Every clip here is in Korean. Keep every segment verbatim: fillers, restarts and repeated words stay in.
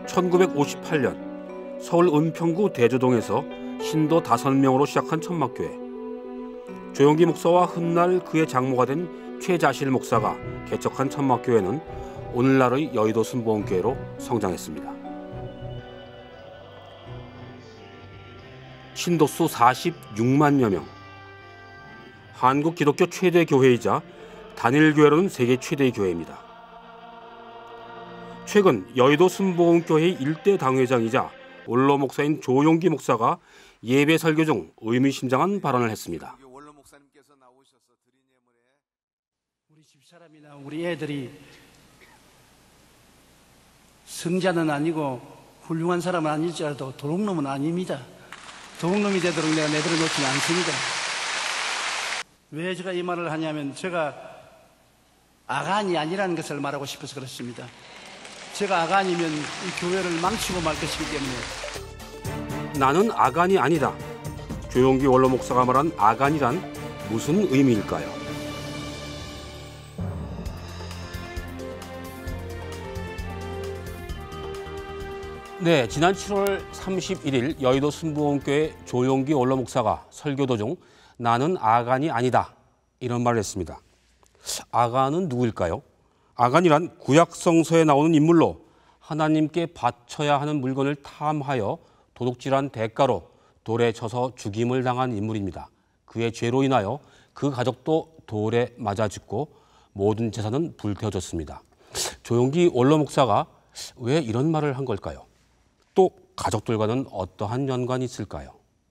천구백오십팔 년 서울 은평구 대조동에서 신도 다섯 명으로 시작한 천막교회. 조용기 목사와 훗날 그의 장모가 된 최자실 목사가 개척한 천막교회는 오늘날의 여의도 순복음교회로 성장했습니다. 신도수 사십육만여 명. 한국 기독교 최대 교회이자 단일교회로는 세계 최대의 교회입니다. 최근 여의도 순복음교회의 일대 당회장이자 원로 목사인 조용기 목사가 예배 설교 중 의미심장한 발언을 했습니다. 원로 목사님께서 나오셔서 드린 예물에 우리 집사람이나 우리 애들이 성자는 아니고 훌륭한 사람은 아닐지라도 도둑놈은 아닙니다. 도둑놈이 되도록 내가 내버려 놓지는 않습니다. 왜 제가 이 말을 하냐면 제가 아간이 아니라는 것을 말하고 싶어서 그렇습니다. 제가 아간이면 이 교회를 망치고 말 것이기 때문에. 나는 아간이 아니다. 조용기 원로 목사가 말한 아간이란 무슨 의미일까요? 네, 지난 칠월 삼십일일 여의도 순복음교회 조용기 원로 목사가 설교 도중 나는 아간이 아니다 이런 말을 했습니다. 아간은 누구일까요? 아간이란 구약 성서에 나오는 인물로 하나님께 바쳐야 하는 물건을 탐하여 도둑질한 대가로 돌에 쳐서 죽임을 당한 인물입니다. 그의 죄로 인하여 그 가족도 돌에 맞아 죽고 모든 재산은 불태워졌습니다. 조용기 원로 목사가 왜 이런 말을 한 걸까요? 또 가족들과는 어떠한 연관이 있을까요?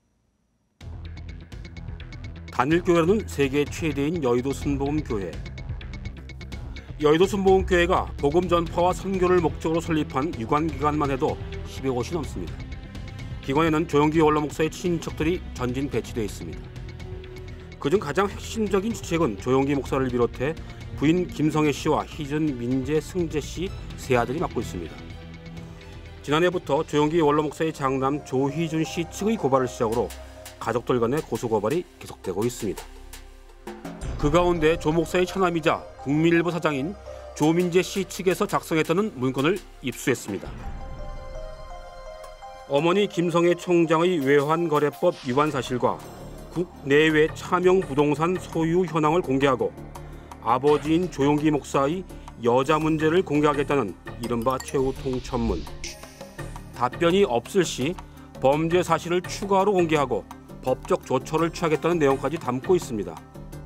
단일교회로는 세계 최대인 여의도 순복음교회. 여의도 순복음교회가 복음 전파와 선교를 목적으로 설립한 유관기관만 해도 십여 곳이 넘습니다. 기관에는 조용기 원로 목사의 친인척들이 전진 배치되어 있습니다. 그중 가장 핵심적인 주책은 조용기 목사를 비롯해 부인 김성애 씨와 희준, 민재, 승재 씨 세 아들이 맡고 있습니다. 지난해부터 조용기 원로 목사의 장남 조희준 씨 측의 고발을 시작으로 가족들 간의 고소고발이 계속되고 있습니다. 그 가운데 조 목사의 처남이자 국민일보 사장인 조민재 씨 측에서 작성했다는 문건을 입수했습니다. 어머니 김성애 총장의 외환거래법 위반 사실과 국내외 차명 부동산 소유 현황을 공개하고 아버지인 조용기 목사의 여자 문제를 공개하겠다는 이른바 최후통 천문. 답변이 없을 시 범죄 사실을 추가로 공개하고 법적 조처를 취하겠다는 내용까지 담고 있습니다.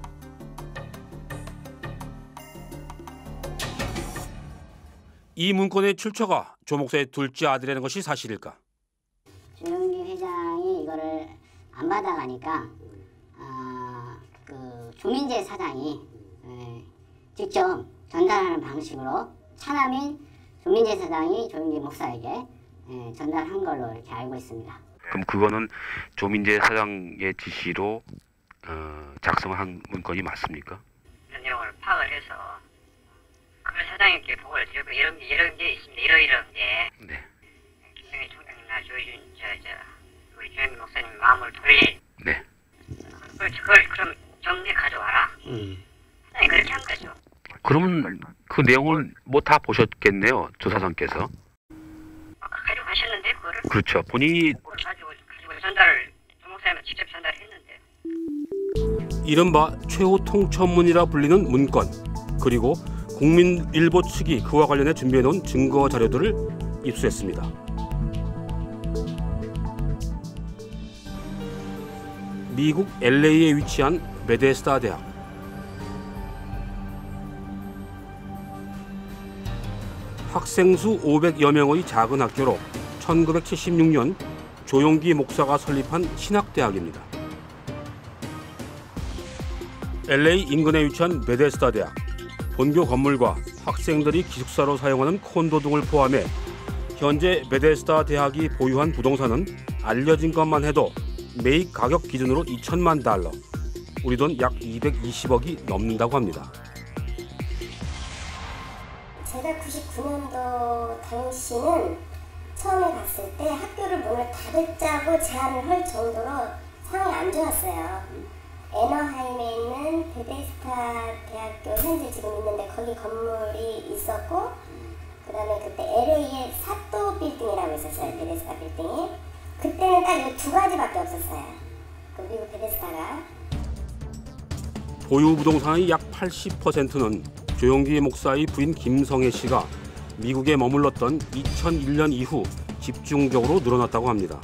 이 문건의 출처가 조 목사의 둘째 아들이라는 것이 사실일까? 조용기 회장이 이거를 안 받아가니까 어, 그 조민재 사장이 에, 직접 전달하는 방식으로 차남인 조민재 사장이 조용기 목사에게 에, 전달한 걸로 이렇게 알고 있습니다. 그럼 그거는 조민재 사장의 지시로 어, 작성한 문건이 맞습니까? 이런 내용을 파악을 해서 그걸 사장님께 보고를 드렸고 이런 게 이런 게 있습니다. 이러이러한 게 네. 김성애 총장님이나 조희준 저저 우리 조용기 목사님 마음을 돌릴. 네. 그걸, 그걸 그럼 정리해 가져와라. 음. 사장님 그렇게 한 거죠. 그러면 그 내용을 뭐 다 보셨겠네요, 조 사장께서. 가지고 가셨는데 그거를. 그렇죠. 본인이 가지고 가지고 전달을 조 목사님은 직접 전달했는데. 이른바 최후통 천문이라 불리는 문건, 그리고 국민일보 측이 그와 관련해 준비해놓은 증거 자료들을 입수했습니다. 미국 엘에이에 위치한 베데스다 대학. 학생 수 오백여 명의 작은 학교로 천구백칠십육 년 조용기 목사가 설립한 신학대학입니다. 엘에이 인근에 위치한 베데스다 대학. 본교 건물과 학생들이 기숙사로 사용하는 콘도 등을 포함해 현재 베데스다 대학이 보유한 부동산은 알려진 것만 해도 매입 가격 기준으로 이천만 달러, 우리 돈 약 이백이십억이 넘는다고 합니다. 제가 구십구 년도 당시는 처음에 갔을 때 학교를 문을 닫았자고 제안을 할 정도로 상황이 안 좋았어요. 애너하임에 있는 베데스다 대학교 현재 지금 있는데 거기 건물이 있었고, 그 다음에 그때 엘에이의 사또 빌딩이라고 있었어요. 베데스다 빌딩이. 그때는 딱 이 두 가지밖에 없었어요. 그 미국 베데스다가. 보유 부동산의 약 팔십 퍼센트는 조용기 목사의 부인 김성애 씨가 미국에 머물렀던 이천일 년 이후 집중적으로 늘어났다고 합니다.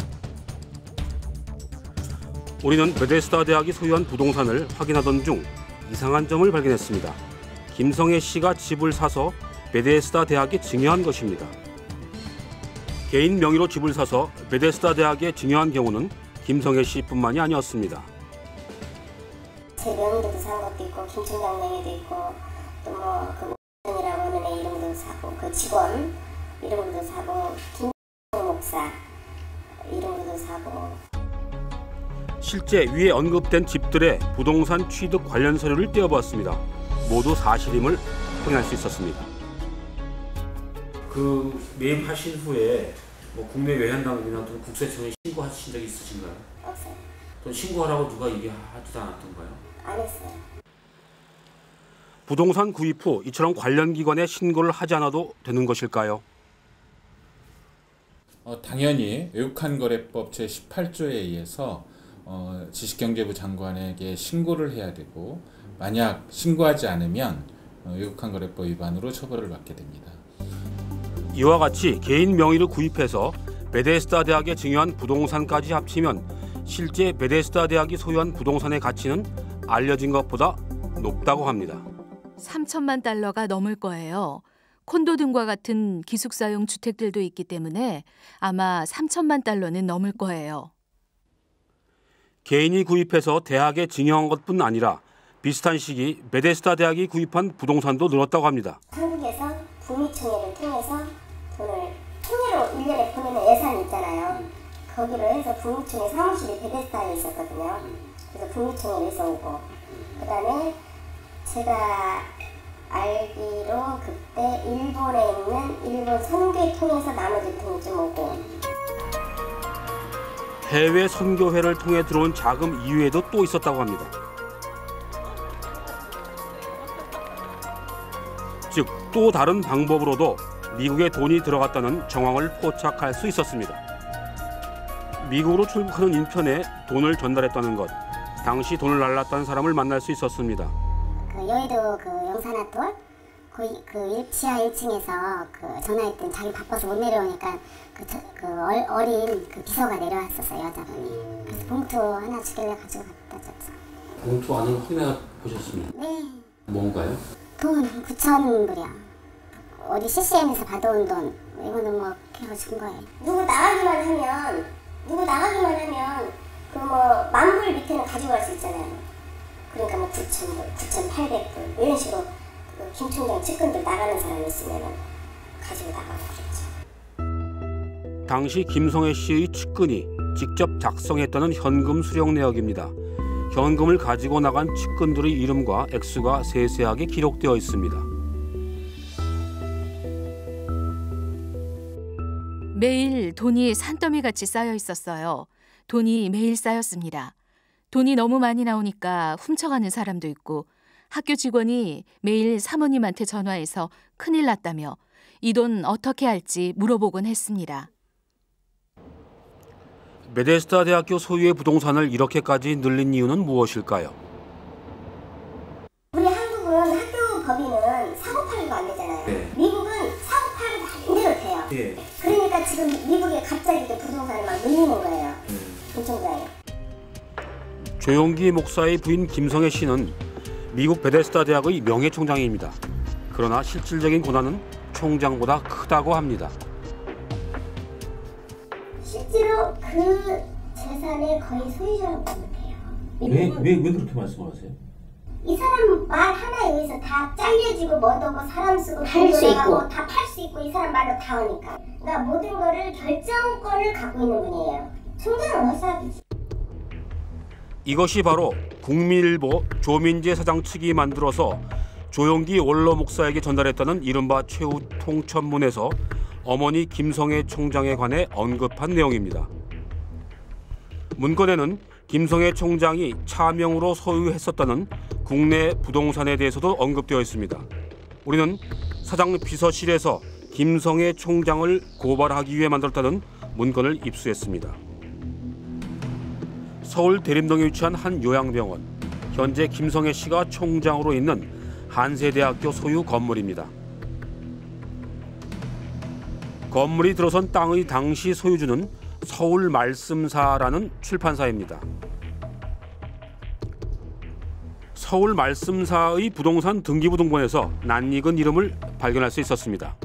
우리는 베데스다 대학이 소유한 부동산을 확인하던 중 이상한 점을 발견했습니다. 김성애 씨가 집을 사서 베데스다 대학에 증여한 것입니다. 개인 명의로 집을 사서 베데스다 대학에 증여한 경우는 김성애 씨뿐만이 아니었습니다. 제 명의로도 산 것도 있고 김 총장 명의도 있고 또 뭐그 이라고 하는 애 이름도 사고 그 직원 이름도 사고 김 목사 이름도 사고. 실제 위에 언급된 집들의 부동산 취득 관련 서류를 떼어보았습니다. 모두 사실임을 확인할 수 있었습니다. 그 매입하신 후에 뭐 국내 외환당국이나 또는 국세청에 신고하신 적이 있으신가요? 없어요. 또 신고하라고 누가 얘기하지도 않았던가요? 안 했어요. 부동산 구입 후 이처럼 관련 기관에 신고를 하지 않아도 되는 것일까요? 어, 당연히 외국환거래법 제십팔 조에 의해서 어, 지식경제부 장관에게 신고를 해야 되고 만약 신고하지 않으면 어, 외국환거래법 위반으로 처벌을 받게 됩니다. 이와 같이 개인 명의로 구입해서 베데스다 대학에 증여한 부동산까지 합치면 실제 베데스다 대학이 소유한 부동산의 가치는 알려진 것보다 높다고 합니다. 삼천만 달러가 넘을 거예요. 콘도 등과 같은 기숙사용 주택들도 있기 때문에 아마 삼천만 달러는 넘을 거예요. 개인이 구입해서 대학에 증여한 것뿐 아니라 비슷한 시기 베데스다 대학이 구입한 부동산도 늘었다고 합니다. 한국에서 부미총회를 통해서 돈을 총회로 일 년에 보내는 예산이 있잖아요. 거기로 해서 부미총회 사무실이 베데스다에 있었거든요. 그래서 부미총회에서 오고 그 다음에 제가 알기로 그때 일본에 있는 일본 선교회 통해서 나머지 돈이 좀 오고. 해외 선교회를 통해 들어온 자금 이외에도 또 있었다고 합니다. 즉, 또 다른 방법으로도 미국에 돈이 들어갔다는 정황을 포착할 수 있었습니다. 미국으로 출국하는 인편에 돈을 전달했다는 것, 당시 돈을 날랐다는 사람을 만날 수 있었습니다. 그 여의도 그 영산아톨 그, 그 지하 일 층에서 그 전화했더니 자기 바빠서 못 내려오니까 그, 저, 그 얼, 어린 그 비서가 내려왔었어요, 여자분이. 그래서 봉투 하나 주길래 가지고 갖다 줬죠. 봉투 안을 확인해 보셨습니까? 네. 뭔가요? 돈 구천 불이요. 어디 씨씨엠에서 받아온 돈. 이거는 뭐 해가지고 준 거예요. 누구 나가기만 하면 누구 나가기만 하면 그 뭐 만 불 밑에는 가지고 갈 수 있잖아요. 그러니까 뭐 구천 불, 구천팔백 불 이런 식으로 그 김 총장 측근들 나가는 사람이 있으면 가지고 나가고 그랬죠. 당시 김성애 씨의 측근이 직접 작성했다는 현금 수령 내역입니다. 현금을 가지고 나간 측근들의 이름과 액수가 세세하게 기록되어 있습니다. 매일 돈이 산더미같이 쌓여 있었어요. 돈이 매일 쌓였습니다. 돈이 너무 많이 나오니까 훔쳐가는 사람도 있고 학교 직원이 매일 사모님한테 전화해서 큰일 났다며 이 돈 어떻게 할지 물어보곤 했습니다. 베데스다 대학교 소유의 부동산을 이렇게까지 늘린 이유는 무엇일까요? 우리 한국은 학교 법인은 사고 팔기가 안 되잖아요. 네. 미국은 사고 팔고 마음대로 돼요. 예. 그러니까 지금 미국에 갑자기 이렇게 부동산을 막 늘리는 거예요. 김총장이. 조용기 목사의 부인 김성애 씨는 미국 베데스다 대학의 명예총장입니다. 그러나 실질적인 권한은 총장보다 크다고 합니다. 실제로 그 재산의 거의 소유자라고 보면 돼요. 왜, 왜, 왜 그렇게 말씀하세요? 이 사람 말 하나에 의해서 다 잘려지고 뭐더고 사람 쓰고 팔수 있고. 다 팔 수 있고 이 사람 말로 다 오니까. 그러니까 모든 거를 결정권을 갖고 있는 분이에요. 총장은 허수아비지. 이것이 바로 국민일보 조민재 사장 측이 만들어서 조용기 원로 목사에게 전달했다는 이른바 최후 통첩문에서 어머니 김성애 총장에 관해 언급한 내용입니다. 문건에는 김성애 총장이 차명으로 소유했었다는 국내 부동산에 대해서도 언급되어 있습니다. 우리는 사장 비서실에서 김성애 총장을 고발하기 위해 만들었다는 문건을 입수했습니다. 서울 대림동에 위치한 한 요양병원, 현재 김성애 씨가 총장으로 있는 한세대학교 소유 건물입니다. 건물이 들어선 땅의 당시 소유주는 서울말씀사라는 출판사입니다. 서울말씀사의 부동산 등기부등본에서 낯익은 이름을 발견할 수 있었습니다.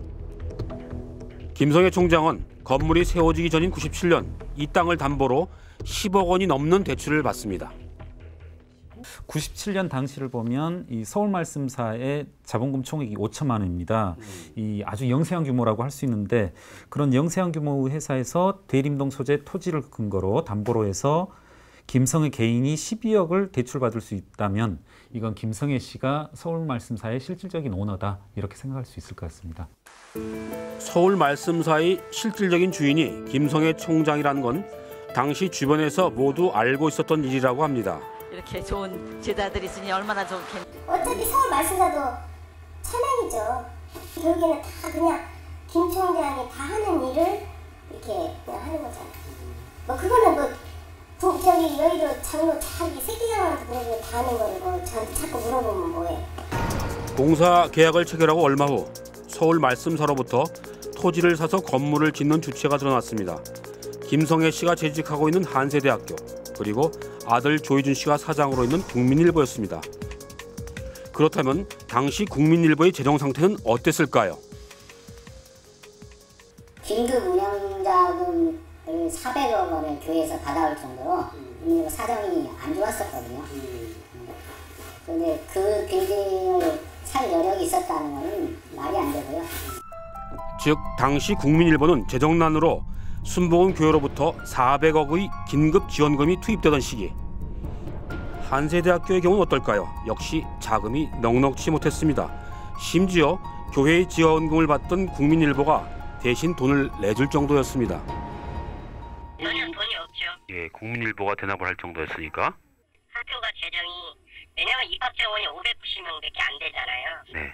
김성애 총장은 건물이 세워지기 전인 구십칠 년 이 땅을 담보로 십억 원이 넘는 대출을 받습니다. 구십칠 년 당시를 보면 이 서울말씀사의 자본금 총액이 오천만 원입니다. 이 아주 영세한 규모라고 할 수 있는데 그런 영세한 규모의 회사에서 대림동 소재 토지를 근거로 담보로 해서 김성애 개인이 십이억을 대출받을 수 있다면 이건 김성애 씨가 서울말씀사의 실질적인 오너다 이렇게 생각할 수 있을 것 같습니다. 서울말씀사의 실질적인 주인이 김성애 총장이라는 건 당시 주변에서 모두 알고 있었던 일이라고 합니다. 이렇게 좋은 제자들이 있으니 얼마나 좋겠니. 어차피 서울 말씀사도 천행이죠. 결국에는 다 그냥 김 총장이 다 하는 일을 이렇게 그냥 하는 거잖아요. 뭐 그거는 뭐 부, 저기 여의도 장로 자기 새끼장한테 물어보면 다 하는 거를 뭐 저한테 자꾸 물어보면 뭐해. 공사 계약을 체결하고 얼마 후 서울 말씀사로부터 토지를 사서 건물을 짓는 주체가 드러났습니다. 김성애 씨가 재직하고 있는 한세대학교, 그리고 아들 조희준 씨가 사장으로 있는 국민일보였습니다. 그렇다면 당시 국민일보의 재정 상태는 어땠을까요? 긴급 운영자금을 사백억 원을 교회에서 받아올 정도로 국민일보 사정이 안 좋았었거든요. 그런데 그 빌딩을 살 여력이 있었다는 것은 말이 안 되고요. 즉 당시 국민일보는 재정난으로 순복음 교회로부터 사백억의 긴급 지원금이 투입되던 시기. 한세대학교의 경우는 어떨까요? 역시 자금이 넉넉지 못했습니다. 심지어 교회의 지원금을 받던 국민일보가 대신 돈을 내줄 정도였습니다. 전혀 돈이 없죠. 예, 국민일보가 대납을 할 정도였으니까. 학교가 재정이 왜냐면 입학정원이 오백구십 명밖에 안 되잖아요. 네.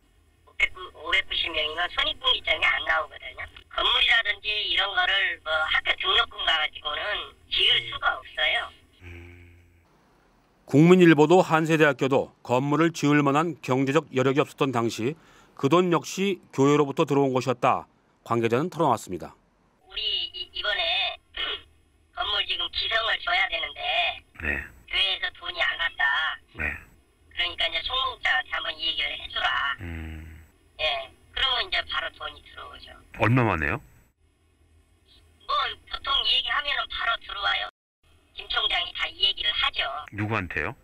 오백구십 명이면 손익분기점이 안 나오거든요. 건물이라든지 이런 거를 뭐 학교 등록금 가지고는 지을 수가 없어요. 음... 국민일보도 한세대학교도 건물을 지을 만한 경제적 여력이 없었던 당시 그 돈 역시 교회로부터 들어온 것이었다. 관계자는 털어놨습니다. 우리 이, 이번에 건물 지금 기성을 줘야 되는데 네. 교회에서 돈이 안 왔다. 네. 그러니까 이제 총무장한테 한번 이 얘기를 해주라. 음... 예, 그러면 이제 바로 돈이 들어오죠. 얼마만에요? 뭐 보통 얘기하면은 바로 들어와요. 김 총장이 다 이 얘기를 하죠. 누구한테요?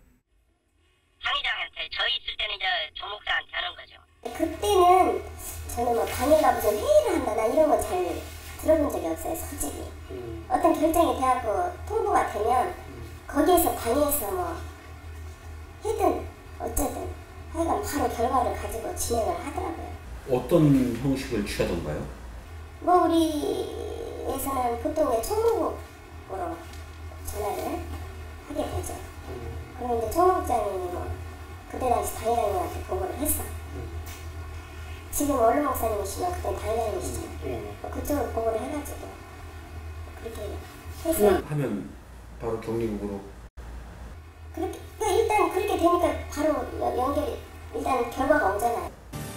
상의장한테. 저희 있을 때는 이제 조목사한테 하는 거죠. 그때는 저는 뭐 당일날 무슨 회의를 한다 나 이런 거 잘 들어본 적이 없어요, 솔직히. 음. 어떤 결정이 돼갖고 통보가 되면 거기에서 당에서 뭐 해든 어쨌든 하여간 바로 결과를 가지고 진행을 하더라고요. 어떤 형식을 취하던가요? 뭐 우리에서는 보통 총무국으로 전화를 하게 되죠. 음. 그럼 이제 총무국장님이 뭐 그때 당시 당회장님한테 보고를 했어. 음. 지금 원로 목사님이시면 그때 당회장님이시잖아요. 음. 뭐 그쪽으로 보고를 해가지고 그렇게 해서 하면 바로 경리국으로. 그렇게 그러니까 일단 그렇게 되니까 바로 연결이 일단 결과가 오잖아요.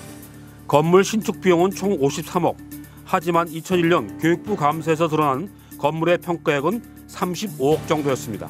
건물 신축 비용은 총 오십삼억. 하지만 이천일 년 교육부 감사에서 드러난 건물의 평가액은 삼십오억 정도였습니다.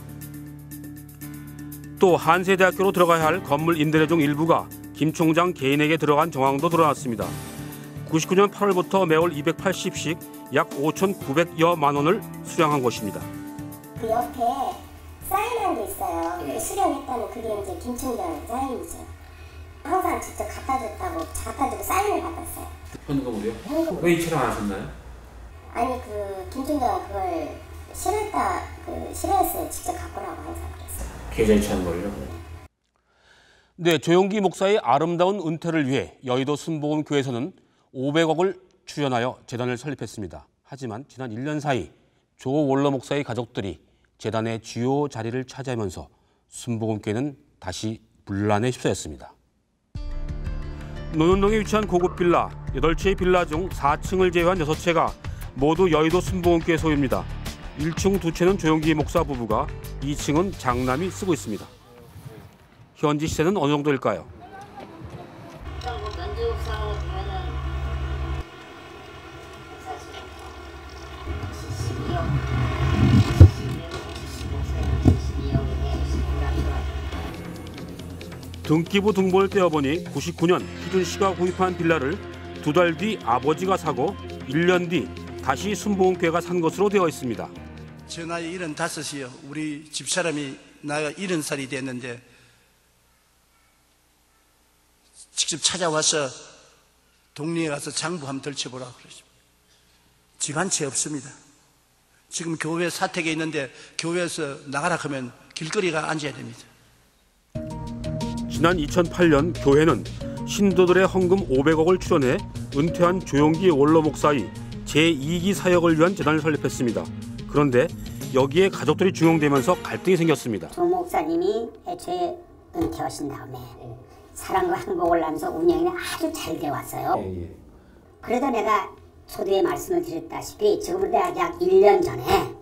또 한세대학교로 들어가야 할 건물 임대료 중 일부가 김 총장 개인에게 들어간 정황도 드러났습니다. 구십구 년 팔월부터 매월 이백팔십씩 약 오천구백여만 원을 수령한 것입니다. 그 옆에 사인한 게 있어요. 네. 수령했다는 그게 이제 김 총장 사인이죠. 항상 직접 갖다 줬다고 갖다 주고 사인을 받았어요. 현금으로요? 현금. 왜 이체를 안 하셨나요? 아니 그 김 총장은 그걸 싫어했다 그 싫어했어요. 직접 갖고 오라고 항상 그랬어요. 계좌 이체한 걸요? 네, 조용기 목사의 아름다운 은퇴를 위해 여의도 순복음교회에서는 오백억을 출연하여 재단을 설립했습니다. 하지만 지난 일 년 사이 조 원로 목사의 가족들이 재단의 주요 자리를 차지하면서 순복음교회는 다시 분란에 휩싸였습니다. 논현동에 위치한 고급 빌라 여덟 채의 빌라 중 사 층을 제외한 여섯 채가 모두 여의도 순복음교회 소유입니다. 일 층 두 채는 조용기 목사 부부가, 이 층은 장남이 쓰고 있습니다. 현지 시세는 어느 정도일까요? 등기부 등본을 떼어보니 구십구 년 희준 씨가 구입한 빌라를 두 달 뒤 아버지가 사고 일 년 뒤 다시 순복음교회가 산 것으로 되어 있습니다. 저 나이 일흔다섯이요. 우리 집사람이 나이가 일흔 살이 됐는데 직접 찾아와서 동네에 가서 장부 한번 덜쳐보라 그러죠. 집 한 채 없습니다. 지금 교회 사택에 있는데 교회에서 나가라 하면 길거리가 앉아야 됩니다. 지난 이천팔 년 교회는 신도들의 헌금 오백억을 출연해 은퇴한 조용기 원로 목사의 제이 기 사역을 위한 재단을 설립했습니다. 그런데 여기에 가족들이 중용되면서 갈등이 생겼습니다. 조 목사님이 애초에 은퇴하신 다음에 사랑과 행복을 나누면서 운영이 아주 잘 되어 왔어요. 예, 예. 그래도 내가 초두에 말씀을 드렸다시피 지금부터 약 일 년 전에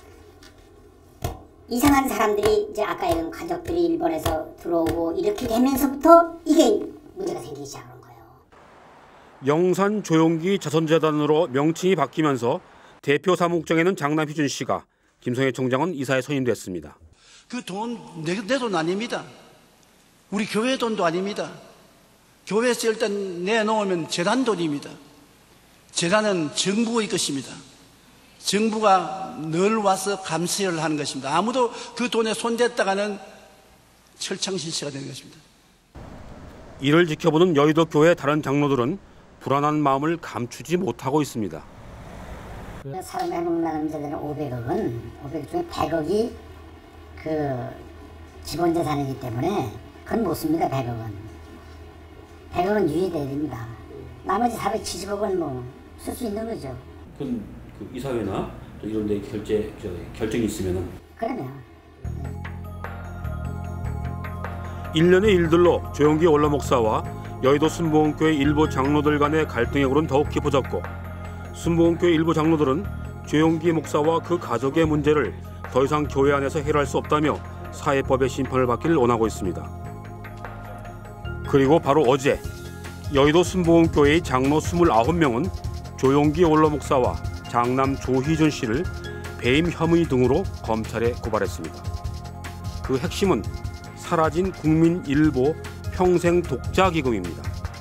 이상한 사람들이 이제 아까 얘기한 가족들이 일본에서 들어오고 이렇게 되면서부터 이게 문제가 생기기 시작한 거예요. 영산 조용기 자선재단으로 명칭이 바뀌면서 대표 사무국장에는 장남 희준 씨가, 김성애 총장은 이사에 선임됐습니다. 그 돈 내 돈 아닙니다. 우리 교회 돈도 아닙니다. 교회에서 일단 내놓으면 재단 돈입니다. 재단은 정부의 것입니다. 정부가 늘 와서 감시를 하는 것입니다. 아무도 그 돈에 손댔다가는 철창실시가 되는 것입니다. 이를 지켜보는 여의도 교회 다른 장로들은 불안한 마음을 감추지 못하고 있습니다. 사람 행복 나눔자들은 오백억은 오백억 중에 백억이 그 기본 재산이기 때문에 그건 못 씁니다. 백억은 백억은 유예돼야 됩니다. 나머지 사백칠십억은 뭐 쓸 수 있는 거죠. 그건 그 이사회나 또 이런 데 결제 저, 결정이 있으면은 그러면 일련의 일들로 조용기 원로 목사와 여의도 순복음교회 일부 장로들 간의 갈등의 골은 더욱 깊어졌고, 순복음교회 일부 장로들은 조용기 목사와 그 가족의 문제를 더 이상 교회 안에서 해결할 수 없다며 사회법의 심판을 받기를 원하고 있습니다. 그리고 바로 어제 여의도 순복음교회의 장로 이십구 명은 조용기 원로 목사와 장남 조희준 씨를 배임 혐의 등으로 검찰에 고발했습니다. 그 핵심은 사라진 국민일보 평생 독자기금입니다.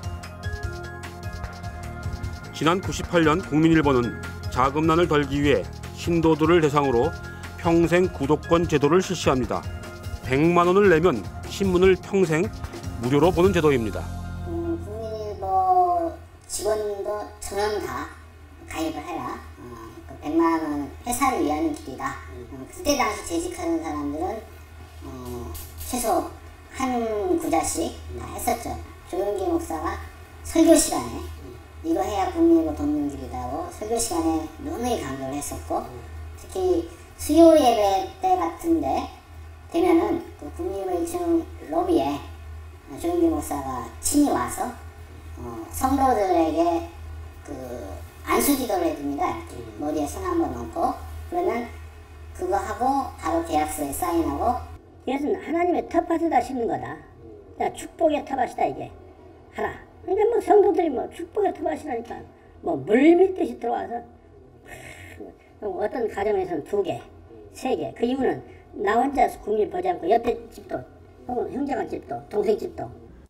지난 구십팔 년 국민일보는 자금난을 덜기 위해 신도들을 대상으로 평생 구독권 제도를 실시합니다. 백만 원을 내면 신문을 평생 무료로 보는 제도입니다. 음, 국민일보 직원도 전원 다 가입을 해라. 어, 그 백만 원 회사를 위한 길이다. 어, 그때 당시 재직하는 사람들은 어, 최소 한 구자씩 다 했었죠. 조용기 목사가 설교 시간에 이거 해야 국민일보 돕는 길이다고 설교 시간에 누누이 강조를 했었고, 특히 수요 예배 때 같은데 되면은 그 국민일보 일 층 로비에 조용기 목사가 친히 와서 어, 성도들에게 그 안수기도를 해줍니다. 머리에 손 한번 얹고, 그러면 그거 하고 바로 계약서에 사인하고, 이것은 하나님의 텃밭에다 심는 거다. 야, 축복의 텃밭이다 이게. 하라. 그러니까 뭐 성도들이 뭐 축복의 텃밭이라니까 뭐 물밀듯이 들어와서 어떤 가정에서는 두 개, 세 개. 그 이유는 나 혼자 국민 보지 않고 옆에 집도, 혹은 형제간 집도, 동생 집도.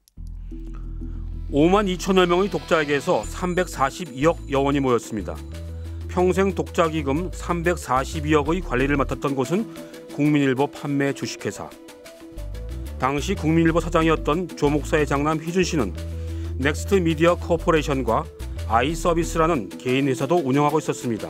오만 이천여 명의 독자에게서 삼백사십이억 여원이 모였습니다. 평생 독자기금 삼백사십이억의 관리를 맡았던 곳은 국민일보 판매 주식회사. 당시 국민일보 사장이었던 조 목사의 장남 희준 씨는 넥스트 미디어 코퍼레이션과 아이서비스라는 개인 회사도 운영하고 있었습니다.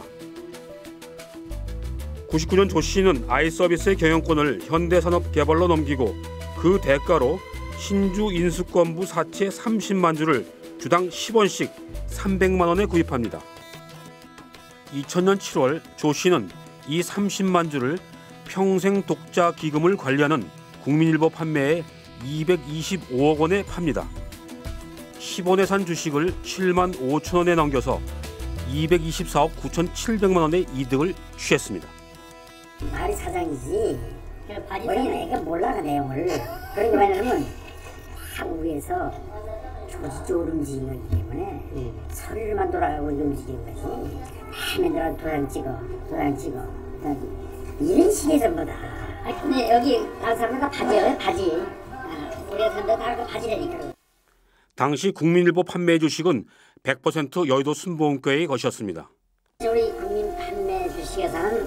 구십구 년 조 씨는 아이서비스의 경영권을 현대산업개발로 넘기고 그 대가로 신주 인수권부 사채 삼십만 주를 주당 십 원씩 삼백만 원에 구입합니다. 이천 년 칠월 조 씨는 이 삼십만 주를 평생 독자 기금을 관리하는 국민일보 판매에 이백이십오억 원에 팝니다. 십 원에 산 주식을 칠만 오천 원에 넘겨서 이백이십사억 구천칠백만 원의 이득을 취했습니다. 발이 사장이지. 우리는 애가 몰라 그 내용을. 그러니까 왜냐면 한국에서 조직적으로 움직이는 거기 때문에 음. 서류를만 돌아가고 움직이는 거지. 맨날 도장 찍어, 도장 찍어. 이런 식의 전부 다. 아, 근데 여기 다른 사람들 다 바지예요, 바지. 아, 우리 사람들 다 바지라니까. 당시 국민일보 판매 주식은 백 퍼센트 여의도 순보험교회의 것이었습니다. 우리 국민 판매 주식에서는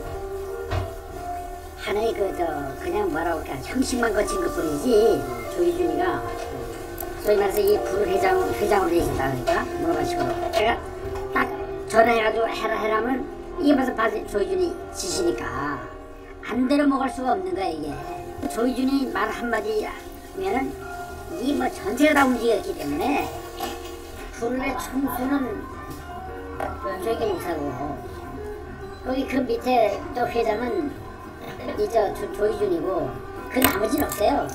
하나의 그저 그냥 뭐라고 할까 형식만 거친 것뿐이지. 조희준이가 소위 말해서 이 부를 회장 회장으로 돼 있다 그러니까 물어보시고 제가 딱 전화해가지고 해라 해라면 이게 벌써 바지 조희준이 지시니까 안 대로 먹을 수가 없는 거야 이게. 조희준이 말 한마디 하면은 이 뭐 전체가 다 움직였기 때문에 불의 총수는 조희준 목사고 거기 그 밑에 또 회장은 이저 조희준이고 그 나머지는 없어요.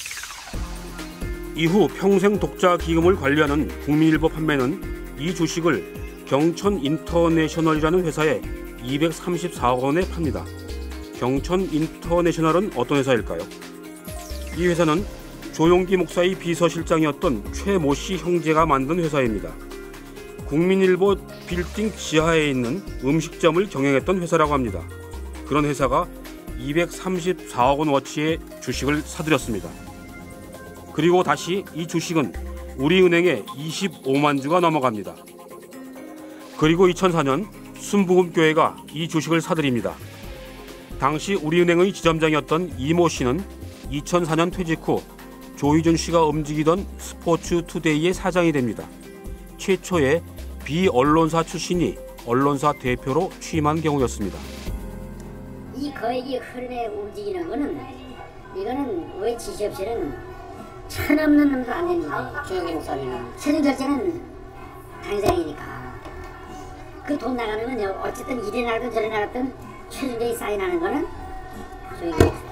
이후 평생 독자 기금을 관리하는 국민일보 판매는 이 주식을 경천 인터내셔널이라는 회사에 이백삼십사억 원에 팝니다. 경천 인터내셔널은 어떤 회사일까요? 이 회사는 조용기 목사의 비서실장이었던 최모 씨 형제가 만든 회사입니다. 국민일보 빌딩 지하에 있는 음식점을 경영했던 회사라고 합니다. 그런 회사가 이백삼십사억 원 어치의 주식을 사들였습니다. 그리고 다시 이 주식은 우리은행에 이십오만 주가 넘어갑니다. 그리고 이천사 년 순복음교회가 이 주식을 사들입니다. 당시 우리은행의 지점장이었던 이모 씨는 이천사 년 퇴직 후 조희준 씨가 움직이던 스포츠투데이의 사장이 됩니다. 최초의 비언론사 출신이 언론사 대표로 취임한 경우였습니다. 이 거액이 흐름에 움직이는 거는 이거는 왜 지시 없이는 천 없는 놈도 안 됩니다. 조용기 목사님은 최종 결제는 당사자이니까 그 돈 나가는 건 어쨌든 이래 나가든 저래 나가든 최종적인 사인하는 거는 조용기 목사님.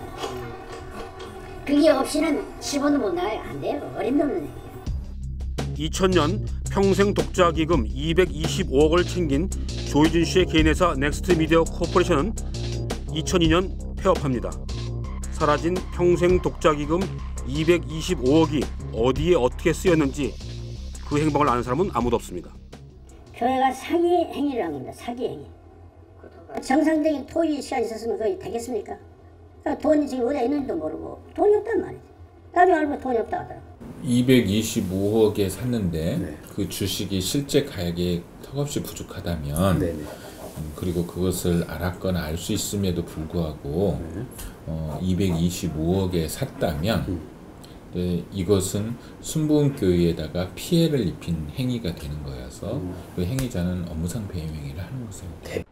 그게 없이는 십 원도 못 나가요. 안 돼요. 어림도 없는 얘기예요. 이천 년 평생 독자 기금 이백이십오억을 챙긴 조희준 씨의 개인 회사 넥스트미디어 코퍼레이션은 이천이 년 폐업합니다. 사라진 평생 독자 기금 이백이십오억이 어디에 어떻게 쓰였는지 그 행방을 아는 사람은 아무도 없습니다. 교회가 사기 행위를 한 겁니다. 사기 행위. 정상적인 토의 시간이 있었으면 그게 되겠습니까? 그러니까 돈이 지금 어디에 있는지도 모르고 돈이 없단 말이지. 나중에 알고 돈이 없다 하더라. 이백이십오억에 샀는데 네. 그 주식이 실제 가액이 턱없이 부족하다면 네. 음, 그리고 그것을 알았거나 알 수 있음에도 불구하고 네. 어, 이백이십오억에 샀다면 음. 네, 이것은 순복음교회에다가 피해를 입힌 행위가 되는 거여서 음. 그 행위자는 업무상 배임 행위를 하는 것입니다.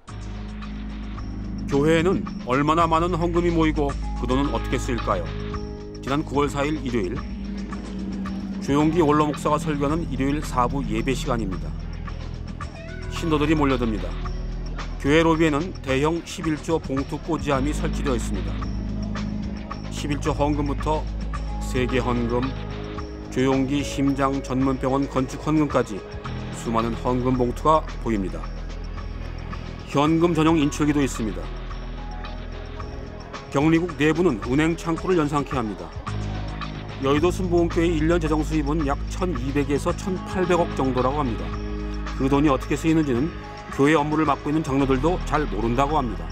교회에는 얼마나 많은 헌금이 모이고 그 돈은 어떻게 쓰일까요? 지난 구월 사일 일요일 조용기 원로 목사가 설교하는 일요일 사부 예배 시간입니다. 신도들이 몰려듭니다. 교회 로비에는 대형 십일조 봉투 꽂이함이 설치되어 있습니다. 십일조 헌금부터 세계 헌금, 조용기 심장 전문병원 건축 헌금까지 수많은 헌금 봉투가 보입니다. 현금 전용 인출기도 있습니다. 경리국 내부는 은행 창구를 연상케 합니다. 여의도 순복음교회의 일 년 재정 수입은 약 천이백에서 천팔백억 정도라고 합니다. 그 돈이 어떻게 쓰이는지는 교회 업무를 맡고 있는 장로들도 잘 모른다고 합니다.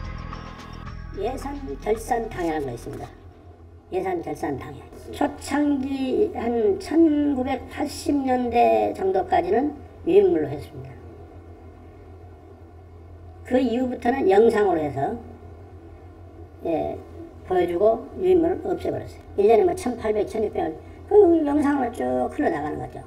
예산 결산 당회라는 거 있습니다. 예산 결산 당회. 초창기 한 천구백팔십 년대 정도까지는 유인물로 했습니다. 그 이후부터는 영상으로 해서 예, 보여주고 유인물을 없애버렸어요. 일 년에 뭐 천팔백, 천육백 그 영상으로 쭉 흘러나가는 거죠.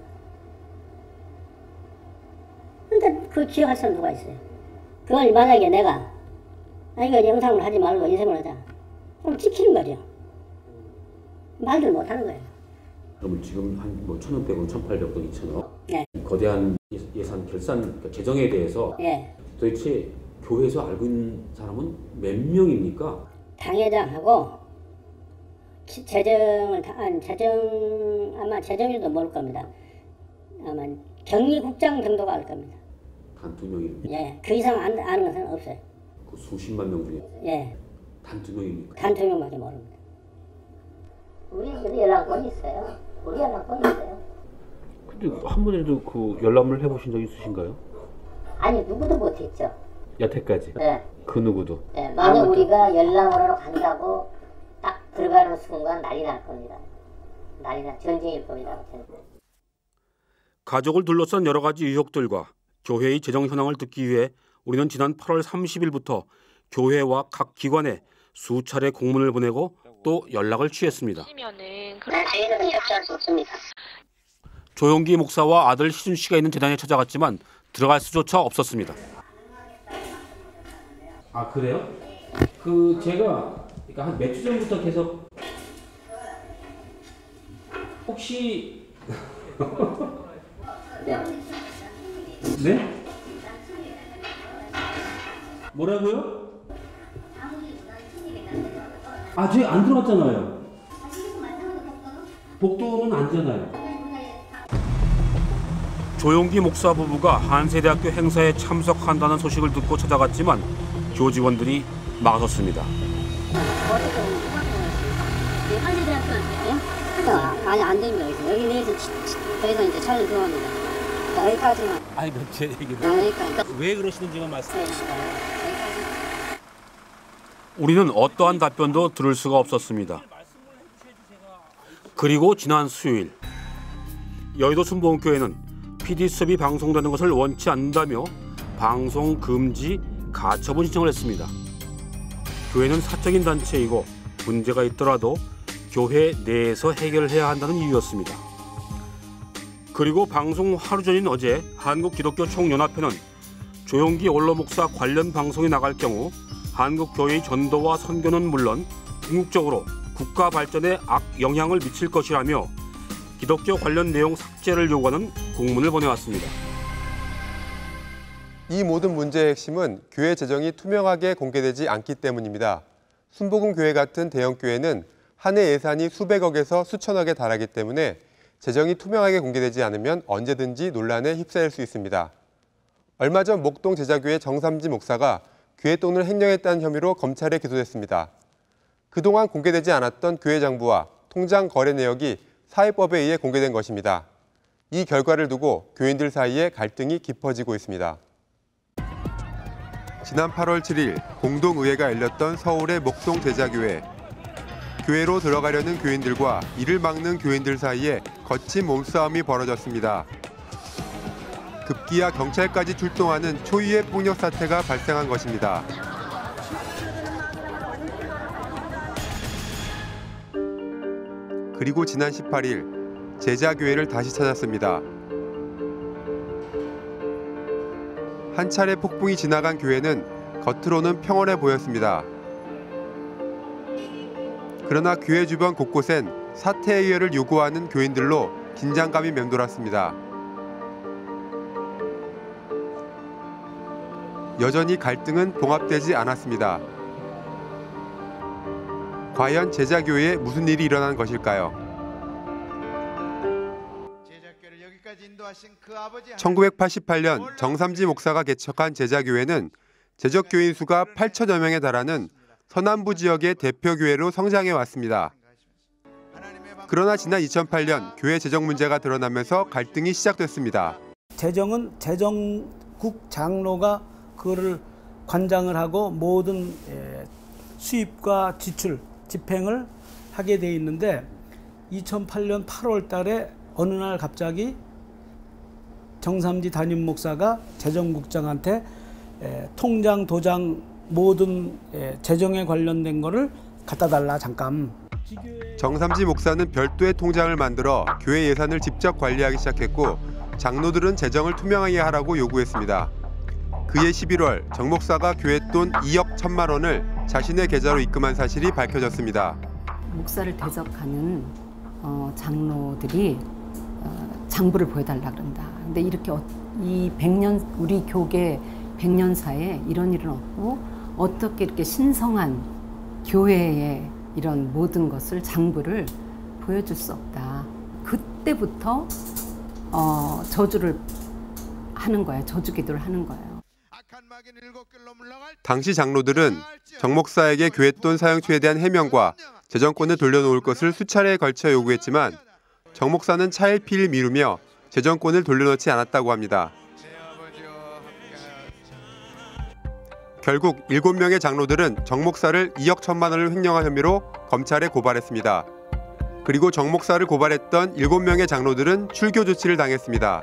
근데 그 기억할 사람 누가 있어요? 그걸 만약에 내가 아 이거 영상을 하지 말고 인쇄물 하자. 그럼 찍히는 거죠. 말들 못하는 거예요. 그러면 지금 한 뭐 천육백 원, 천팔백 원, 이천억 네. 거대한 예산 결산 그러니까 재정에 대해서 네. 도대체 교회에서 알고 있는 사람은 몇 명입니까? 당회장하고 재정을 다, 아니 재정 아마 재정일도 모를 겁니다. 아마 경리국장 정도가 알 겁니다. 단 두 명입니까? 예, 그 이상 안, 아는 것은 없어요. 그 수십만 명 중에 예, 단 두 명입니까? 단 두 명밖에 모릅니다. 우리 집에 연락권이 있어요. 우리 연락권이 있어요. 근데 한 번에도 그 열람을 해보신 적 있으신가요? 아니 누구도 못했죠. 여태까지? 네. 그 누구도? 네, 만약 우리가 열람으로 간다고 딱 들어가는 순간 난리 날 겁니다. 난리 나 전쟁일 겁니다. 가족을 둘러싼 여러 가지 의혹들과 교회의 재정 현황을 듣기 위해 우리는 지난 팔월 삼십일부터 교회와 각 기관에 수차례 공문을 보내고 또 연락을 취했습니다. 네, 저희는 협조할 수 없습니다. 조용기 목사와 아들 시준 씨가 있는 재단에 찾아갔지만 들어갈 수조차 없었습니다. 아 그래요? 그 제가 그러니까 한 몇 주 전부터 계속 혹시 네. 네? 뭐라고요? 아, 저희 안 들어갔잖아요. 복도는 아니잖아요. 조용기 목사 부부가 한세대학교 행사에 참석한다는 소식을 듣고 찾아갔지만 교직원들이 막아섰습니다. 한세대학교 아니에요? 아니 안 됩니다. 여기 내에서 더 이상 이제 촬영 들어갑니다. 여기까지만. 아니, 제 얘기를. 여기까지. 왜 그러시는지만 말씀해 주시죠. 우리는 어떠한 답변도 들을 수가 없었습니다. 그리고 지난 수요일 여의도 순복음교회는 피디 수업이 방송되는 것을 원치 않는다며 방송 금지 가처분 신청을 했습니다. 교회는 사적인 단체이고 문제가 있더라도 교회 내에서 해결해야 한다는 이유였습니다. 그리고 방송 하루 전인 어제 한국기독교총연합회는 조용기 원로 목사 관련 방송이 나갈 경우 한국교회의 전도와 선교는 물론 궁극적으로 국가 발전에 악영향을 미칠 것이라며 기독교 관련 내용 삭제를 요구하는 공문을 보내왔습니다. 이 모든 문제의 핵심은 교회 재정이 투명하게 공개되지 않기 때문입니다. 순복음교회 같은 대형교회는 한 해 예산이 수백억에서 수천억에 달하기 때문에 재정이 투명하게 공개되지 않으면 언제든지 논란에 휩싸일 수 있습니다. 얼마 전 목동 제자교회 정삼지 목사가 교회 돈을 횡령했다는 혐의로 검찰에 기소됐습니다. 그동안 공개되지 않았던 교회 장부와 통장 거래 내역이 사회법에 의해 공개된 것입니다. 이 결과를 두고 교인들 사이에 갈등이 깊어지고 있습니다. 지난 팔월 칠일 공동의회가 열렸던 서울의 목동 제자교회. 교회로 들어가려는 교인들과 이를 막는 교인들 사이에 거친 몸싸움이 벌어졌습니다. 급기야 경찰까지 출동하는 초유의 폭력 사태가 발생한 것입니다. 그리고 지난 십팔일 제자교회를 다시 찾았습니다. 한 차례 폭풍이 지나간 교회는 겉으로는 평온해 보였습니다. 그러나 교회 주변 곳곳엔 사퇴 해결을 요구하는 교인들로 긴장감이 맴돌았습니다. 여전히 갈등은 봉합되지 않았습니다. 과연 제자교회에 무슨 일이 일어난 것일까요? 천구백팔십팔년 정삼지 목사가 개척한 제자교회는 재적교인 수가 팔천여 명에 달하는 서남부 지역의 대표교회로 성장해 왔습니다. 그러나 지난 이천팔년 교회 재정 문제가 드러나면서 갈등이 시작됐습니다. 재정은 재정국 장로가 그거를 관장을 하고 모든 수입과 지출, 집행을 하게 돼 있는데 이천팔년 팔월 달에 어느 날 갑자기 정삼지 담임 목사가 재정국장한테 통장, 도장 모든 재정에 관련된 거를 갖다 달라 잠깐. 정삼지 목사는 별도의 통장을 만들어 교회 예산을 직접 관리하기 시작했고 장로들은 재정을 투명하게 하라고 요구했습니다. 그해 십일월 정 목사가 교회 돈 이억 천만 원을 자신의 계좌로 입금한 사실이 밝혀졌습니다. 목사를 대적하는 어, 장로들이 어, 장부를 보여달라 그런다. 근데 이렇게 어, 이 백 년 우리 교계 백 년사에 이런 일은 없고 어떻게 이렇게 신성한 교회의 이런 모든 것을 장부를 보여줄 수 없다. 그때부터 어, 저주를 하는 거예요. 저주 기도를 하는 거예요. 당시 장로들은 정 목사에게 교회 돈 사용처에 대한 해명과 재정권을 돌려놓을 것을 수차례에 걸쳐 요구했지만 정 목사는 차일피일 미루며 재정권을 돌려놓지 않았다고 합니다. 결국 일곱 명의 장로들은 정 목사를 이억 천만 원을 횡령한 혐의로 검찰에 고발했습니다. 그리고 정 목사를 고발했던 일곱 명의 장로들은 출교 조치를 당했습니다.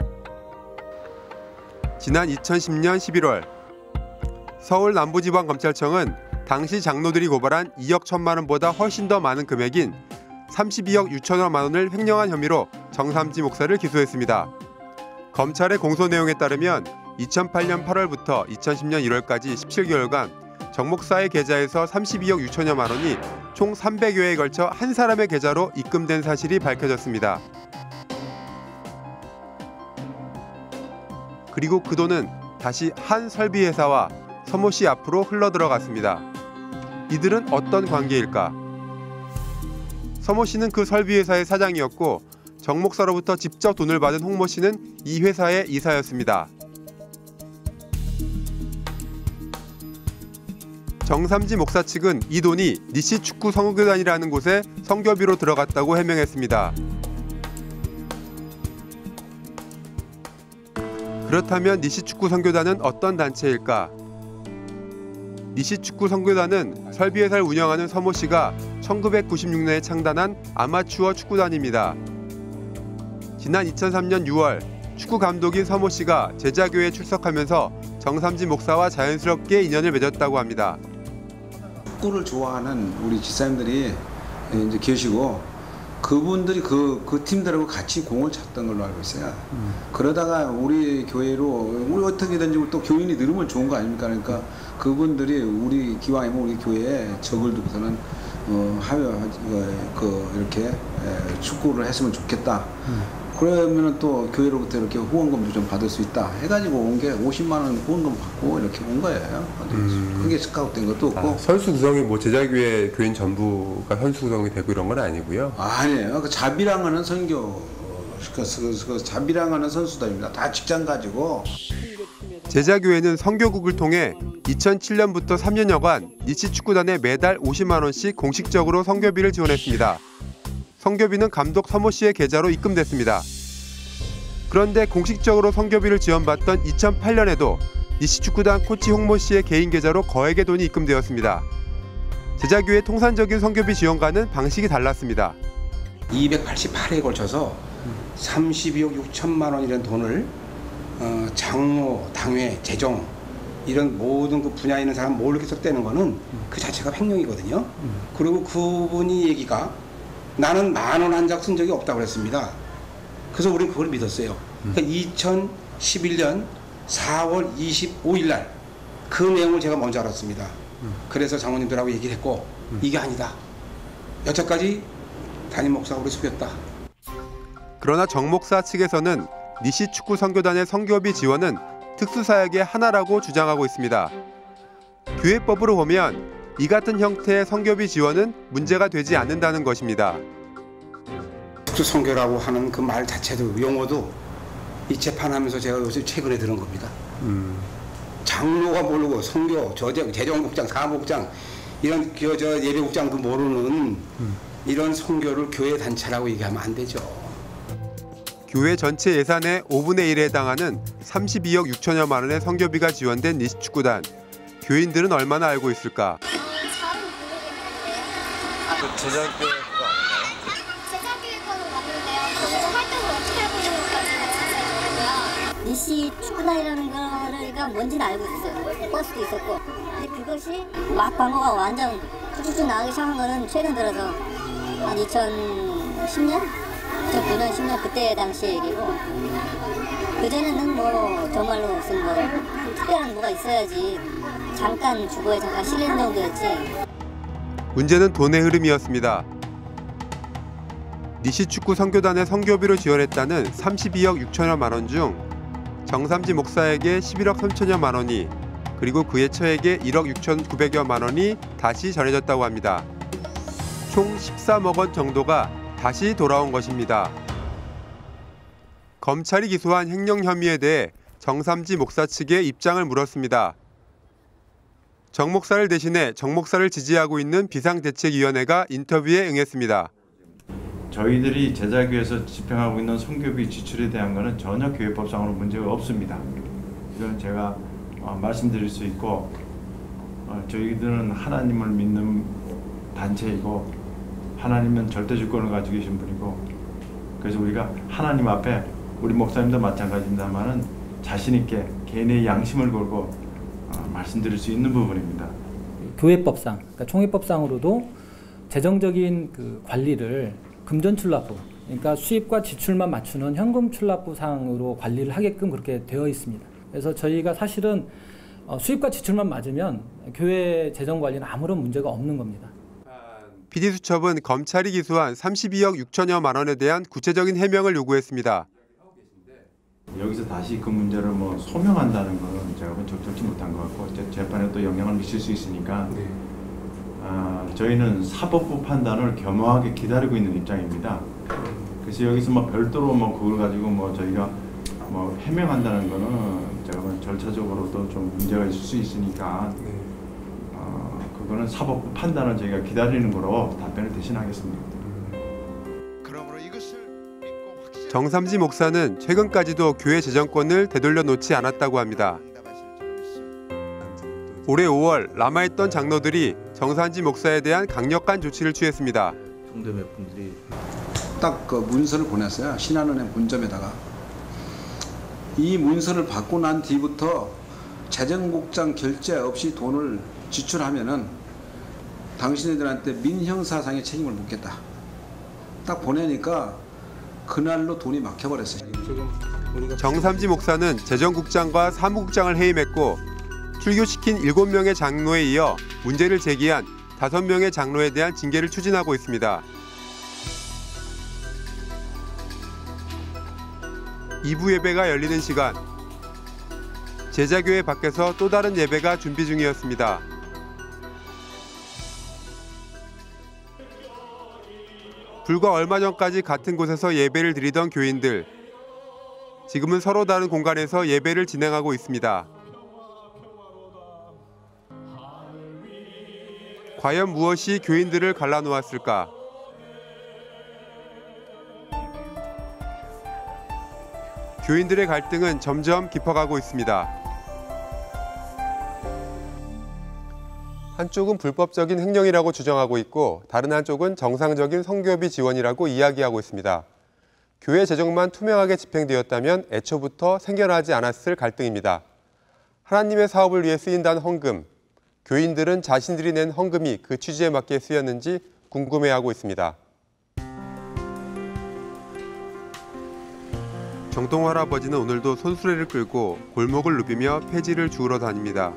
지난 이천십 년 십일월 서울 남부지방검찰청은 당시 장로들이 고발한 이억 천만 원보다 훨씬 더 많은 금액인 삼십이억 육천여만 원을 횡령한 혐의로 정삼지 목사를 기소했습니다. 검찰의 공소 내용에 따르면 이천팔 년 팔월부터 이천십 년 일월까지 십칠 개월간 정 목사의 계좌에서 삼십이억 육천여만 원이 총 삼백여 회에 걸쳐 한 사람의 계좌로 입금된 사실이 밝혀졌습니다. 그리고 그 돈은 다시 한 설비회사와 서모 씨 앞으로 흘러들어갔습니다. 이들은 어떤 관계일까? 서모 씨는 그 설비회사의 사장이었고 정 목사로부터 직접 돈을 받은 홍모 씨는 이 회사의 이사였습니다. 정삼지 목사 측은 이 돈이 니씨 축구 선교단이라는 곳에 선교비로 들어갔다고 해명했습니다. 그렇다면 니씨 축구 선교단은 어떤 단체일까? 니씨 축구 선교단은 설비회사를 운영하는 서모 씨가 천구백구십육 년에 창단한 아마추어 축구단입니다. 지난 이천삼 년 유월 축구 감독인 서모 씨가 제자교회에 출석하면서 정삼지 목사와 자연스럽게 인연을 맺었다고 합니다. 축구를 좋아하는 우리 집사님들이 이제 계시고 그분들이 그, 그 팀들하고 같이 공을 쳤던 걸로 알고 있어요. 음. 그러다가 우리 교회로 우리 어떻게든지 또 교인이 늘으면 좋은 거 아닙니까? 그러니까 그분들이 우리 기왕이면 우리 교회에 적을 두고서는 어, 하여 그 이렇게 에, 축구를 했으면 좋겠다. 음. 그러면은 또 교회로부터 이렇게 후원금도 좀 받을 수 있다 해가지고 온 게 오십만 원 후원금 받고 이렇게 온 거예요. 음. 크게 스카웃된 것도 없고. 아, 선수 구성이 뭐 제자교회 교인 전부가 선수 구성이 되고 이런 건 아니고요. 아니에요. 그 자비랑하는 선교, 그, 그, 그 자비랑하는 선수들입니다. 다 직장 가지고. 제자교회는 선교국을 통해 이천칠 년부터 삼 년여간 니씨 축구단에 매달 오십만 원씩 공식적으로 선교비를 지원했습니다. 선교비는 감독 서모 씨의 계좌로 입금됐습니다. 그런데 공식적으로 선교비를 지원받던 이천팔 년에도 니씨 축구단 코치 홍모 씨의 개인 계좌로 거액의 돈이 입금되었습니다. 제자교회 통산적인 선교비 지원과는 방식이 달랐습니다. 이백팔십팔 회에 걸쳐서 삼십이억 육천만 원이라는 돈을 어, 장로, 당회, 재정 이런 모든 그 분야에 있는 사람 모르게 썼다는 거는 그 자체가 횡령이거든요. 그리고 그분이 얘기가 나는 만 원 한 장 쓴 적이 없다고 그랬습니다. 그래서 우리는 그걸 믿었어요. 그러니까 이천십일 년 사월 이십오일 날 그 내용을 제가 먼저 알았습니다. 그래서 장모님들하고 얘기를 했고 이게 아니다. 여태까지 담임 목사로 속였다. 그러나 정 목사 측에서는 니씨 축구 선교단의 선교비 지원은 특수사역의 하나라고 주장하고 있습니다. 교회법으로 보면 이 같은 형태의 선교비 지원은 문제가 되지 않는다는 것입니다. 특수선교라고 하는 그 말 자체도 용어도 이 재판하면서 제가 요새 최근에 들은 겁니다. 음. 장로가 모르고 선교, 저재, 재정국장, 사무국장 이런 저, 저 예배국장도 모르는 음. 이런 선교를 교회 단체라고 얘기하면 안 되죠. 교회 전체 예산의 오분의 일에 해당하는 삼십이억 육천여만 원의 선교비가 지원된 니씨 축구단. 교인들은 얼마나 알고 있을까? 그 제자교회 그거 아닌가요? 제자교회 거는 맞는데요. 활동을 어떻게 하고 있는 것까지는 자세히 모르고요. 니씨 축구단이라는 거가 뭔지는 알고 있어요. 버스도 있었고. 근데 그것이 막 광고가 완전 쭉쭉 나가기 시작한 거는 최근 들어서 한 이천십 년? 이천구 년, 십 년 그때 당시 얘기고 그전에는 뭐 정말로 무슨 뭐 특별한 뭐가 있어야지 잠깐 주거에 잠깐 실린 정도였지. 문제는 돈의 흐름이었습니다. 니씨 축구 선교단의 선교비로 지원했다는 삼십이억 육천여만 원 중 정삼지 목사에게 십일억 삼천여만 원이 그리고 그의 처에게 일억 육천구백여만 원이 다시 전해졌다고 합니다. 총 십삼억 원 정도가 다시 돌아온 것입니다. 검찰이 기소한 횡령 혐의에 대해 정삼지 목사 측의 입장을 물었습니다. 정 목사를 대신해 정 목사를 지지하고 있는 비상대책위원회가 인터뷰에 응했습니다. 저희들이 제자교회에서 집행하고 있는 선교비 지출에 대한 것은 전혀 교회법상으로 문제가 없습니다. 이건 제가 어, 말씀드릴 수 있고 어, 저희들은 하나님을 믿는 단체이고 하나님은 절대 주권을 가지고 계신 분이고 그래서 우리가 하나님 앞에 우리 목사님도 마찬가지입니다만은 자신 있게 개인의 양심을 걸고 어, 말씀드릴 수 있는 부분입니다. 교회법상, 그러니까 총회법상으로도 재정적인 그 관리를 금전출납부, 그러니까 수입과 지출만 맞추는 현금 출납부상으로 관리를 하게끔 그렇게 되어 있습니다. 그래서 저희가 사실은 어, 수입과 지출만 맞으면 교회 재정 관리는 아무런 문제가 없는 겁니다. 피디수첩은 검찰이 기소한 삼십이억 육천여만 원에 대한 구체적인 해명을 요구했습니다. 여기서 다시 그 문제를 뭐 소명한다는 것은 제가 본 적절치 못한 것 같고 재판에 또 영향을 미칠 수 있으니까 네. 아, 저희는 사법부 판단을 겸허하게 기다리고 있는 입장입니다. 그래서 여기서 뭐 별도로 뭐 그걸 가지고 뭐 저희가 뭐 해명한다는 거는 제가 본 절차적으로도 좀 문제가 있을 수 있으니까 네. 어, 그거는 사법부 판단을 저희가 기다리는 거로 답변을 대신하겠습니다. 정삼지 목사는 최근까지도 교회 재정권을 되돌려 놓지 않았다고 합니다. 올해 오월 남아있던 장로들이 정삼지 목사에 대한 강력한 조치를 취했습니다. 성도 몇 분들이 딱 그 문서를 보냈어요. 신한은행 본점에다가. 이 문서를 받고 난 뒤부터 재정국장 결제 없이 돈을 지출하면은 당신네들한테 민형사상의 책임을 묻겠다. 딱 보내니까 그날로 돈이 막혀버렸어요. 정삼지 목사는 재정국장과 사무국장을 해임했고 출교시킨 일곱 명의 장로에 이어 문제를 제기한 다섯 명의 장로에 대한 징계를 추진하고 있습니다. 이 부 예배가 열리는 시간, 제자교회 밖에서 또 다른 예배가 준비 중이었습니다. 불과 얼마 전까지 같은 곳에서 예배를 드리던 교인들, 지금은 서로 다른 공간에서 예배를 진행하고 있습니다. 과연 무엇이 교인들을 갈라놓았을까? 교인들의 갈등은 점점 깊어가고 있습니다. 한쪽은 불법적인 횡령이라고 주장하고 있고 다른 한쪽은 정상적인 선교비 지원이라고 이야기하고 있습니다. 교회 재정만 투명하게 집행되었다면 애초부터 생겨나지 않았을 갈등입니다. 하나님의 사업을 위해 쓰인다는 헌금, 교인들은 자신들이 낸 헌금이 그 취지에 맞게 쓰였는지 궁금해하고 있습니다. 정동 할아버지는 오늘도 손수레를 끌고 골목을 누비며 폐지를 주우러 다닙니다.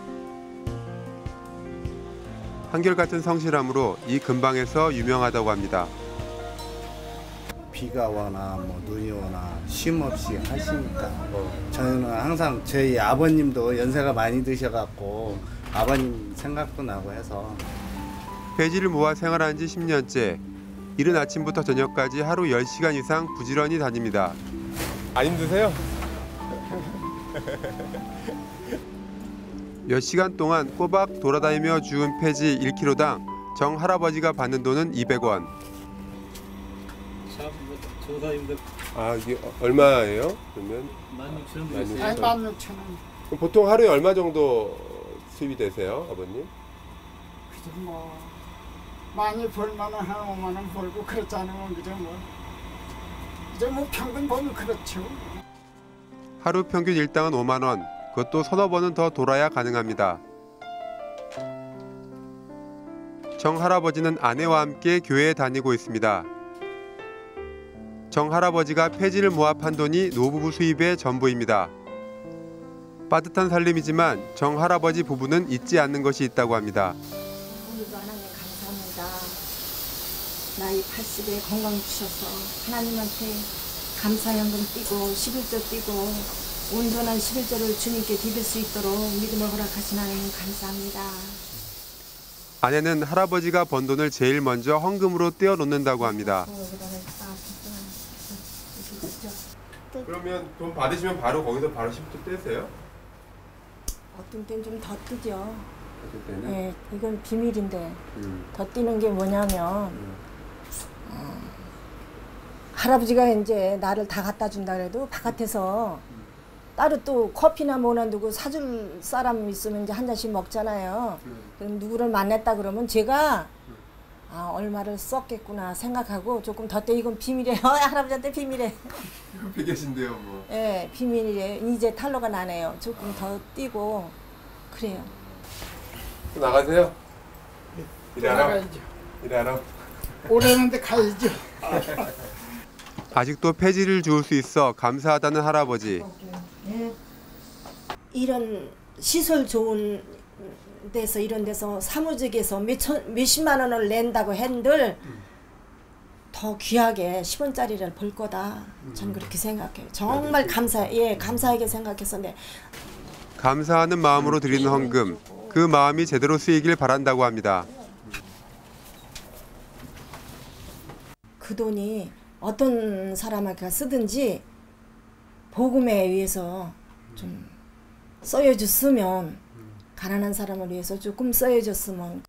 한결같은 성실함으로 이 근방에서 유명하다고 합니다. 비가 오나 뭐 눈이 오나 쉼 없이 하시니까 저는 항상 저희 아버님도 연세가 많이 드셔갖고 아버님 생각도 나고 해서 폐지를 모아 생활한 지 십 년째. 이른 아침부터 저녁까지 하루 열 시간 이상 부지런히 다닙니다. 안 힘드세요? 몇 시간 동안 꼬박 돌아다니며 주운 폐지 일 킬로그램당 정 할아버지가 받는 돈은 이백 원. 아, 이게 얼마예요? 그러면? 만 육천 원. 아니, 만 육천 원. 그럼 보통 하루에 얼마 정도 수입이 되세요, 아버님? 그저 뭐 많이 벌면은 한 오만 원 벌고 그렇지 않으면 그저 뭐 이제 뭐 평균 보면 그렇죠. 하루 평균 일당은 오만 원. 그것도 서너 번은 더 돌아야 가능합니다. 정 할아버지는 아내와 함께 교회에 다니고 있습니다. 정 할아버지가 폐지를 모아 판 돈이 노부부 수입의 전부입니다. 빠듯한 살림이지만 정 할아버지 부부는 잊지 않는 것이 있다고 합니다. 오늘도 하나님 감사합니다. 나이 팔십에 건강 주셔서 하나님한테 감사연금 띄고 십일조 띄고 온전한 십일조를 주님께 드릴 수 있도록 믿음을 허락하신 하나님 감사합니다. 아내는 할아버지가 번 돈을 제일 먼저 헌금으로 떼어 놓는다고 합니다. 때. 그러면 돈 받으시면 바로 거기서 바로 십부터 떼세요? 어떤 때는 좀 더 뜨죠. 어떤 때는? 네, 이건 비밀인데 음. 더 뛰는 게 뭐냐면 음. 어, 할아버지가 이제 나를 다 갖다 준다 그래도 바깥에서 따로 또 커피나 뭐나 누구 사줄 사람 있으면 이제 한 잔씩 먹잖아요. 음. 그럼 누구를 만났다 그러면 제가 아, 얼마를 썼겠구나 생각하고 조금 더 떼. 이건 비밀이에요. 할아버지한테 비밀이에요. 비계신데요, 뭐. 예, 네, 비밀이에요. 이제 탈로가 나네요. 조금 더 뛰고 그래요. 또 나가세요? 일하러? 나가야죠. 일하러? 오래는데 가야죠. 아직도 폐지를 주울 수 있어 감사하다는 할아버지. 네. 이런 시설 좋은 데서 이런 데서 사무직에서 몇천, 몇십만 원을 낸다고 한들 더 귀하게 십 원짜리를 벌 거다. 전 그렇게 생각해요. 정말 감사, 예, 감사하게 생각해서 네. 감사하는 마음으로 드리는 헌금, 그 마음이 제대로 쓰이길 바란다고 합니다. 그 돈이 어떤 사람에게 쓰든지 복음에 의해서 좀 써여줬으면, 가난한 사람을 위해서 조금 써여줬으면.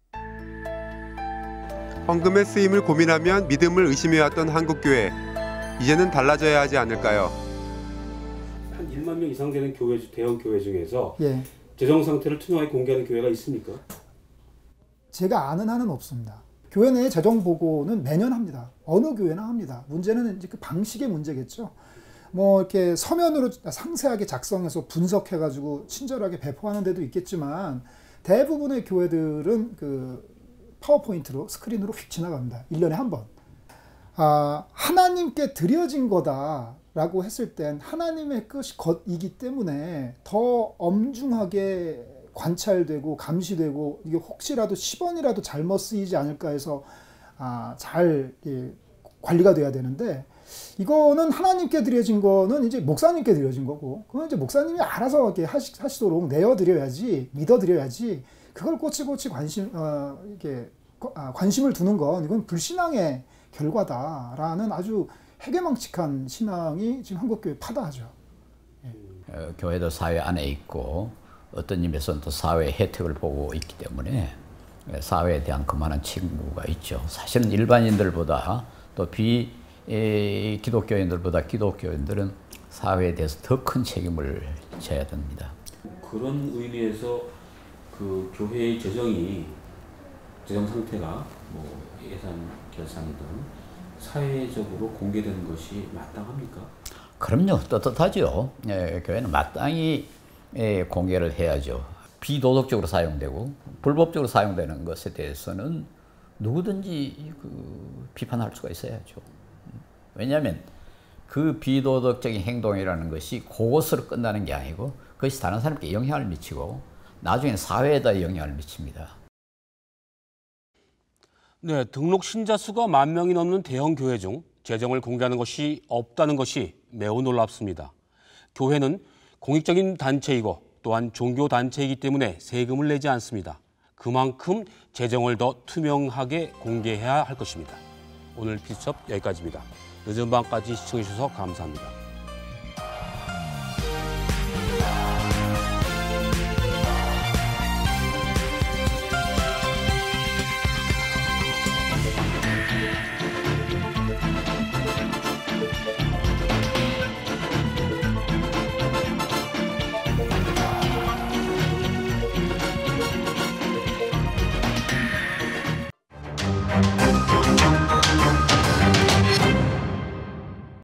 헌금의 쓰임을 고민하면 믿음을 의심해왔던 한국교회. 이제는 달라져야 하지 않을까요? 한 일만 명 이상 되는 교회, 대형 교회 중에서 예. 재정 상태를 투명하게 공개하는 교회가 있습니까? 제가 아는 한은 없습니다. 교회 내 재정 보고는 매년 합니다. 어느 교회나 합니다. 문제는 이제 그 방식의 문제겠죠. 뭐 이렇게 서면으로 상세하게 작성해서 분석해가지고 친절하게 배포하는 데도 있겠지만 대부분의 교회들은 그 파워포인트로 스크린으로 휙 지나갑니다. 일 년에 한 번. 아, 하나님께 드려진 거다라고 했을 땐 하나님의 것이 것이기 때문에 더 엄중하게 관찰되고 감시되고, 이게 혹시라도 십 원이라도 잘못 쓰이지 않을까 해서 아, 잘 예, 관리가 돼야 되는데, 이거는 하나님께 드려진 거는 이제 목사님께 드려진 거고, 그건 이제 목사님이 알아서 이렇게 하시, 하시도록 내어드려야지, 믿어드려야지, 그걸 꼬치꼬치 관심, 어, 이렇게, 아, 관심을 두는 건 이건 불신앙의 결과다라는 아주 해괴망측한 신앙이 지금 한국교회 파다하죠. 예. 어, 교회도 사회 안에 있고, 어떤 의미에서는 또 사회의 혜택을 보고 있기 때문에 사회에 대한 그만한 책무가 있죠. 사실은 일반인들보다 또 비 에, 기독교인들보다 기독교인들은 사회에 대해서 더 큰 책임을 져야 됩니다. 그런 의미에서 그 교회의 재정이 재정 상태가 뭐 예산 결산이든 사회적으로 공개되는 것이 마땅합니까? 그럼요, 떳떳하죠. 예, 교회는 마땅히 예, 공개를 해야죠. 비도덕적으로 사용되고 불법적으로 사용되는 것에 대해서는 누구든지 그 비판할 수가 있어야죠. 왜냐하면 그 비도덕적인 행동이라는 것이 그것으로 끝나는 게 아니고 그것이 다른 사람께 영향을 미치고 나중에 사회에다 영향을 미칩니다. 네, 등록 신자 수가 만 명이 넘는 대형 교회 중 재정을 공개하는 것이 없다는 것이 매우 놀랍습니다. 교회는 공익적인 단체이고 또한 종교 단체이기 때문에 세금을 내지 않습니다. 그만큼 재정을 더 투명하게 공개해야 할 것입니다. 오늘 피스첩 여기까지입니다. 늦은 밤까지 시청해 주셔서 감사합니다.